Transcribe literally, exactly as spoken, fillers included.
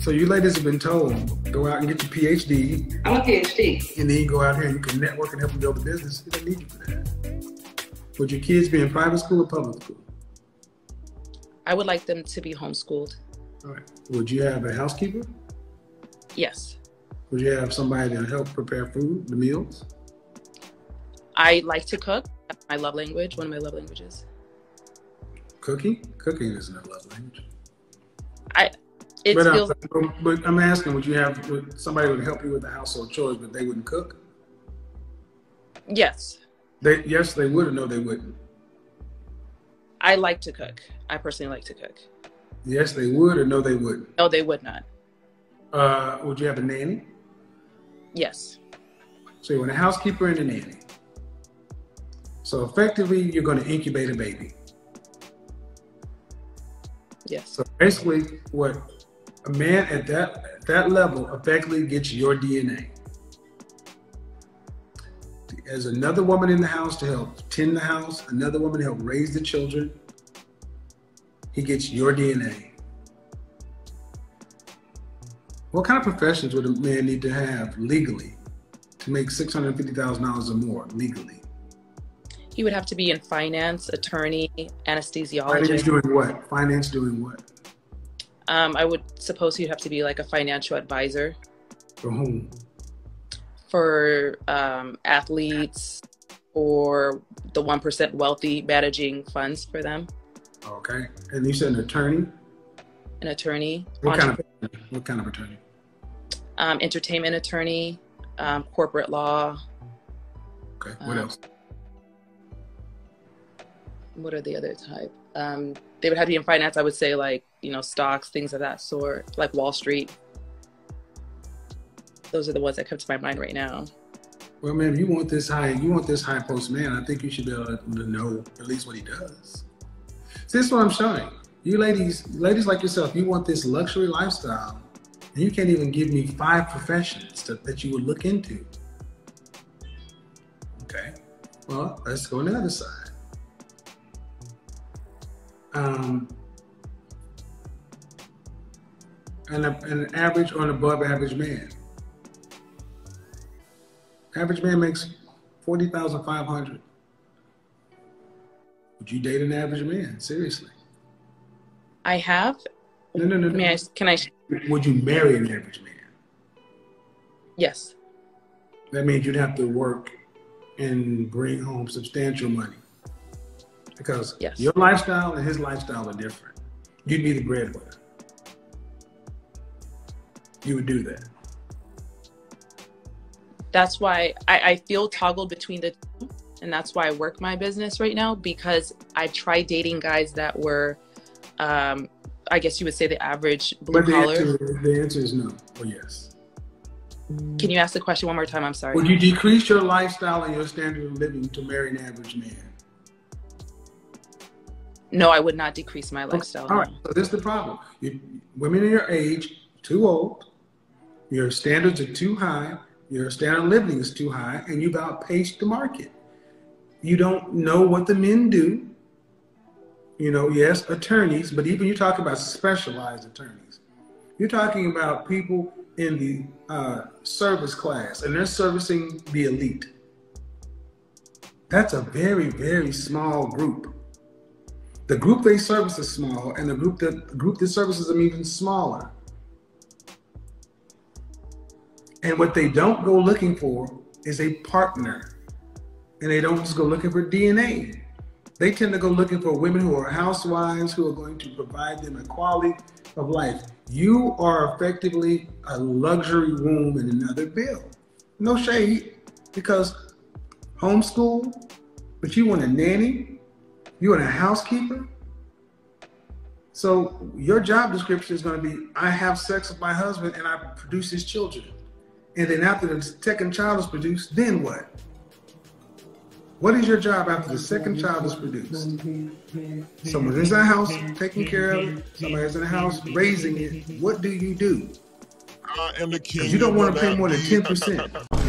So you ladies have been told, go out and get your P H D. I'm a P H D. And then you go out here and you can network and help them build a business. They don't need you for that. Would your kids be in private school or public school? I would like them to be homeschooled. All right. Would you have a housekeeper? Yes. Would you have somebody to help prepare food, the meals? I like to cook. That's my love language, one of my love languages. Cooking? Cooking isn't a love language. I, it but, feels... uh, but I'm asking, would you have would somebody would help you with the household chores, but they wouldn't cook? Yes. They yes, they would, or no, they wouldn't? I like to cook. I personally like to cook. Yes, they would, or no, they wouldn't? No, they would not. Uh, would you have a nanny? Yes. So you want a housekeeper and a nanny. So effectively, you're going to incubate a baby. Yes. So basically, what a man at that at that level effectively gets your D N A. There's another woman in the house to help tend the house, another woman to help raise the children. He gets your D N A. What kind of professions would a man need to have legally to make six hundred fifty thousand dollars or more legally? He would have to be in finance, attorney, anesthesiologist. Finance doing what? Finance doing what? Um, I would suppose he'd have to be like a financial advisor. For whom? For um, athletes or the one percent wealthy, managing funds for them. Okay. And you said an attorney? An attorney. What kind of what kind of attorney? Um, entertainment attorney, um, corporate law. Okay. What um, else? What are the other type? Um, they would have to be in finance. I would say like, you know, stocks, things of that sort, like Wall Street. Those are the ones that come to my mind right now. Well, man, if you want this high, you want this high post man, I think you should be able to know at least what he does. See, this is what I'm showing. You ladies, ladies like yourself, you want this luxury lifestyle, and you can't even give me five professions to, that you would look into. Okay. Well, let's go on the other side. Um, an, an average or an above average man. Average man makes forty thousand five hundred dollars. Would you date an average man? Seriously. I have. No, no, no. no. May I, can I? Would you marry an average man? Yes. That means you'd have to work and bring home substantial money. Because yes. Your lifestyle and his lifestyle are different. You'd be the breadwinner. You would do that. That's why I, I feel toggled between the two. And that's why I work my business right now, because I tried dating guys that were, um, I guess you would say the average blue but the collar. Answer, the answer is no or yes. Can you ask the question one more time? I'm sorry. Would you decrease your lifestyle and your standard of living to marry an average man? No, I would not decrease my lifestyle. All right, no. so this is the problem. You, women in your age, too old, your standards are too high, your standard of living is too high, and you've outpaced the market. You don't know what the men do. You know, yes, attorneys, but even you talk about specialized attorneys. You're talking about people in the uh, service class, and they're servicing the elite. That's a very, very small group. The group they service is small, and the group that the group that services them even smaller. And what they don't go looking for is a partner. And they don't just go looking for D N A. They tend to go looking for women who are housewives, who are going to provide them a quality of life. You are effectively a luxury room in another bill. No shade, because homeschool, but you want a nanny, you want a housekeeper. So your job description is going to be, I have sex with my husband and I produce his children. And then after the second child is produced, then what? What is your job after the second child is produced? Someone is in the house taking care of it. Somebody's in the house raising it. What do you do? Because you don't want to pay more than ten percent.